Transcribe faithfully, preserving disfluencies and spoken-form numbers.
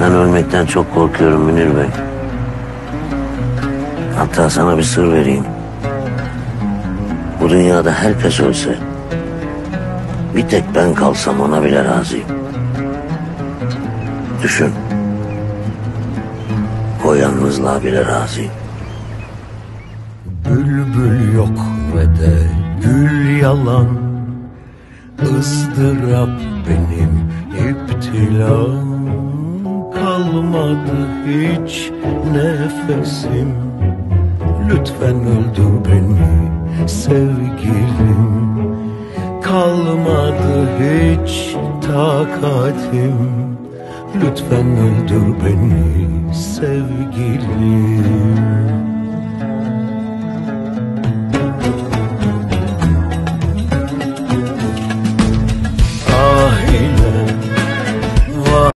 Ben ölmekten çok korkuyorum Münir Bey. Hatta sana bir sır vereyim. Bu dünyada herkes ölse, bir tek ben kalsam ona bile razıyım. Düşün. O yalnızlığa bile razıyım. Bülbül yok ve de gül yalan, ızdırap benim iptilam. Kalmadı hiç nefesim, lütfen öldür beni sevgilim. Kalmadı hiç takatim, lütfen öldür beni sevgilim.